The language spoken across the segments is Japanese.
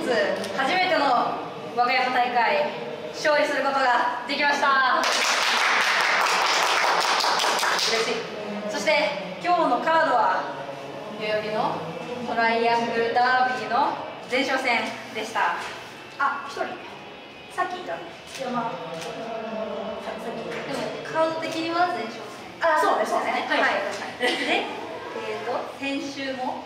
日初めての和歌山大会勝利することができました。嬉しい。そして今日のカードは代々木のトライアングルダービーの前哨戦でした。あ、1人さっきいたね。いや、まあさっきでもカード的には前哨戦。あ、そうですね。はいはい。で、先週も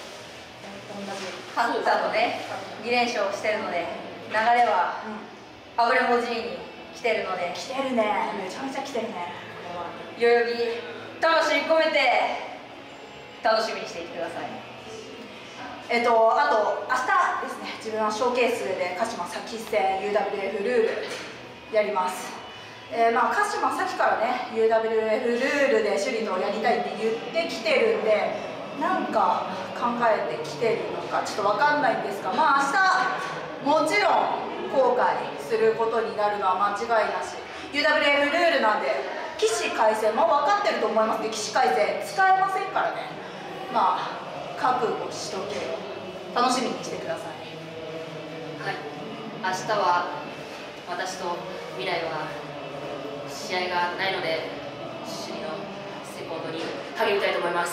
勝ったので2連勝してるので、流れはアブレモ G に来てるので。来てるね。めちゃめちゃ来てるね。代々木魂込めて楽しみにしていてください。あと明日ですね、自分はショーケースで鹿島咲戦 UWF ルールやります。まあ鹿島咲からね UWF ルールで首里とやりたいって言ってきてるんで、なんか考えてきてるのかちょっと分かんないんですが、まあ明日もちろん後悔することになるのは間違いなし。 UWF ルールなんで起死回生も分かってると思いますけど、起死回生使えませんからね。まあ覚悟しとけよ。楽しみにしてください。 はい、明日は私と未来は試合がないので、首里のセポートに励みたいと思います。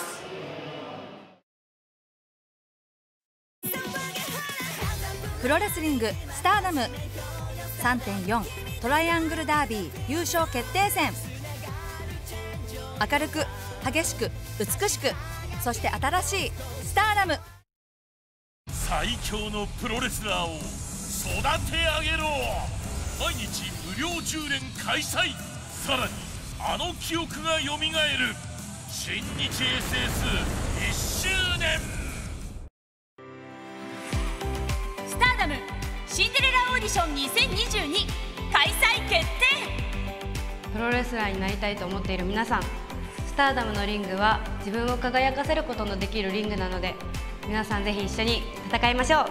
プロレスリングスターダム 3.4 トライアングルダービー優勝決定戦。明るく激しく美しく、そして新しいスターダム。 最強のプロレスラーを育て上げろ。毎日無料10連開催。さらにあの記憶がよみがえる新日 SS1 周年。 スターダムシンデレラオーディション2022開催決定。 プロレスラーになりたいと思っている皆さん、スターダムのリングは自分を輝かせることのできるリングなので、皆さんぜひ一緒に戦いましょう。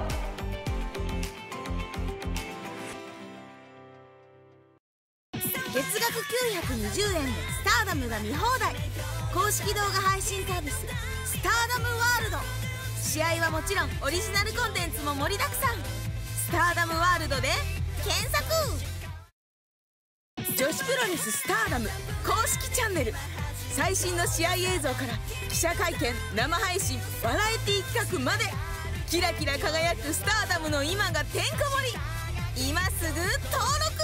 月額920円でスターダムが見放題。公式動画配信サービススターダムワールド。試合はもちろんオリジナルコンテンツも盛りだくさん。スターダムワールドで検索。女子プロレススターダム公式チャンネル、最新の試合映像から記者会見、生配信、バラエティ企画まで、キラキラ輝くスターダムの今がてんこ盛り。今すぐ登録。